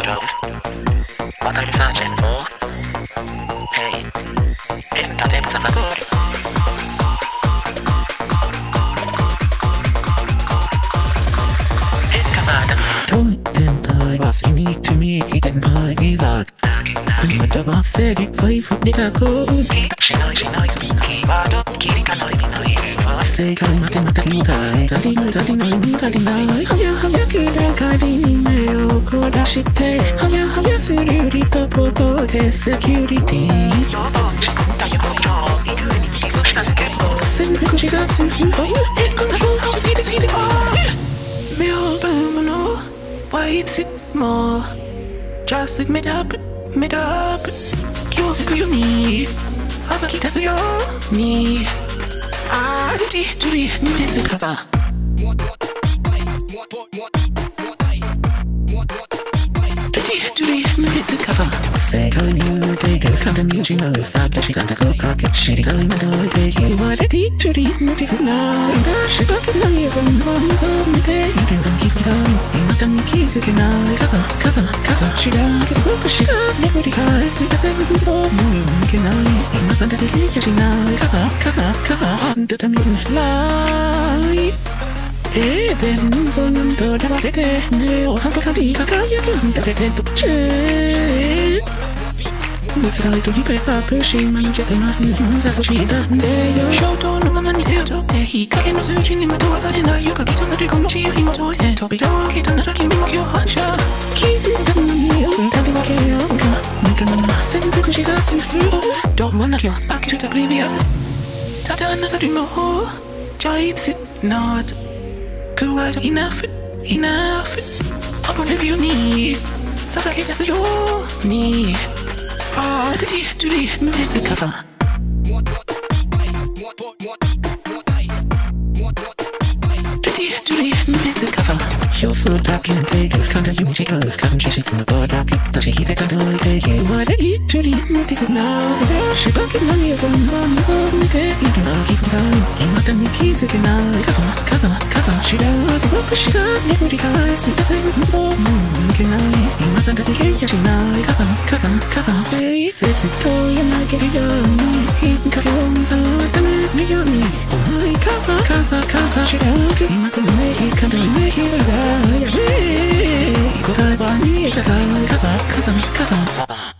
UTAU 渡るサージェント Hey エンタテムザファゴールWas unique to me, he didn't buy his luck. But the boss said it, 5 foot nigga go. She knows me, but don't kill it, I know. Say, come at him, attack him, die. Daddy, Haya, kira, guiding me, oh, Kodashite. Haya, sururito, poto, de security. Send me, she got some for you. How to see the car. Me, open, no. Why it's it more? Just admit up, kills it you need. Have a kid as your me. Ah, to the this cover. Say, can you take a kind of music? No, it's up, she got a cook, shitty time, and I take you. What I did to the notice now. She got it on you from home, day. You don't keep it on. In the tummy keys, you can now cover. She don't get a book, she got nobody cars. It's a good boy, can I? In the Sunday, she now cover. On the tummy light. Then sono da vedere neo hampakadika kaya kinda vedendo c'è mi sarai tu per pushing my jet and da uscita neo shoto no mamma ni teo te hi kaken suji ni mato sa na yuka kito na rigo mochi hi moto te to be do kito na kimi mo kyo hansha kinda ni unta wa ke yo ka nika na sempre così da sinzi don't wanna kill back to the previous tata na sa rimo just not good enough. Upon if you need, Sarake as your knee. Ah, to the music cover. To the music cover. You're so dark and big, can't you take a couple shits in the bar dark? Does he keep it under the day? What I eat to the music now? She bucket money from one day. I'll keep it on. Ain't not the keys again now. Cover. She does the work, she got nobody guys. It doesn't move. Can I? You must have the cake, she now. Cover. Hey, says it all, you're not getting young. He can cut your own side, don't make your knee. Oh my, cover. She don't get him, I can make it, can't make it. Hey, could I buy me a cover?